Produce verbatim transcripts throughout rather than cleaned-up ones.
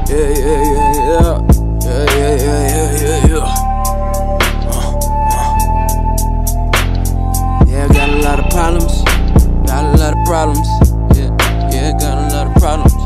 Yeah, yeah, yeah, yeah. Yeah, yeah, yeah, yeah, yeah, yeah. Uh, uh. Yeah, I got a lot of problems. Got a lot of problems. Yeah, yeah, got a lot of problems.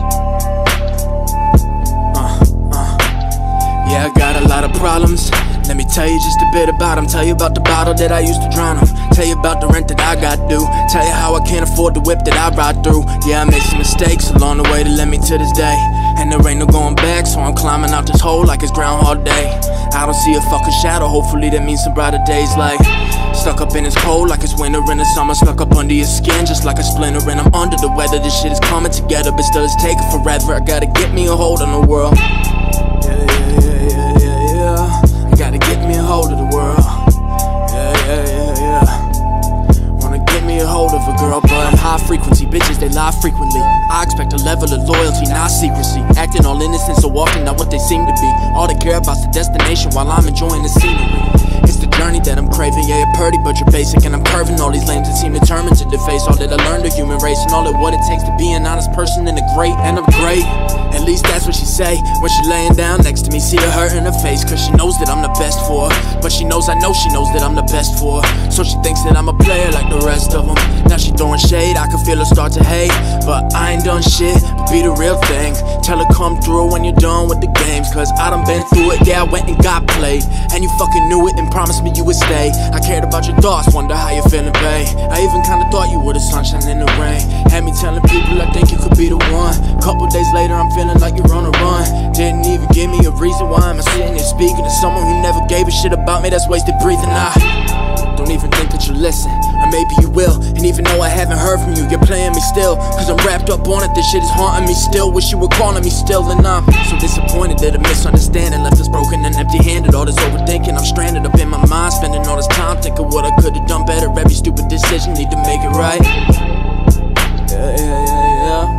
Uh, uh. Yeah, I got a lot of problems. Let me tell you just a bit about them. Tell you about the bottle that I used to drown them. Tell you about the rent that I got due. Tell you how I can't afford the whip that I ride through. Yeah, I made some mistakes along the way that led me to this day. And there ain't no going back, so I'm climbing out this hole like it's Groundhog Day. I don't see a fucking shadow, hopefully that means some brighter days. Like stuck up in this cold like it's winter in the summer. Stuck up under your skin just like a splinter, and I'm under the weather. This shit is coming together, but still it's taking forever. I gotta get me a hold on the world. Yeah, yeah, yeah, yeah, yeah, yeah. I gotta get me a hold of the world. Yeah, yeah, yeah, yeah. Wanna get me a hold of a girl, but I'm high frequency. Bitches, they lie frequently. I expect a level of loyalty, not secrecy. Acting all innocent so often, not what they seem to be. All they care about's the destination while I'm enjoying the scenery. It's the journey that I'm craving. Yeah, you're pretty, but you're basic. And I'm curving all these lames that seem determined to deface all that I learned the human race, and all of what it takes to be an honest person and a great. And I'm great, at least that's what she say when she laying down next to me. See the hurt in her face, cause she knows that I'm the best for her. But she knows I know she knows that I'm the best for her. So she thinks that I'm a player like the rest of them. Now she throwing shade, I can feel her start to hate. But I ain't done shit, but be the real thing. Tell her come through when you're done with the games, cause I done been through it. Yeah, I went and got played, and you fucking knew it and promised me you would stay. I cared about your thoughts, wonder how you're feeling, babe. I even kinda thought you were the sunshine in the rain. Had me telling people I think you could be the one. Couple days later I'm feeling like you're on a run. Didn't even give me a reason why I'm sitting here speaking to someone who never gave a shit about me. That's wasted breathing. I don't even think that you listen, or maybe you will. And even though I haven't heard from you, you're playing me still, cause I'm wrapped up on it. This shit is haunting me still. Wish you were calling me still. And I'm so disappointed that a misunderstanding left us broken and empty-handed. All this overthinking, I'm stranded up in my mind, spending all this time thinking what I could've done better. Every stupid decision, need to make it right. Yeah, yeah, yeah, yeah.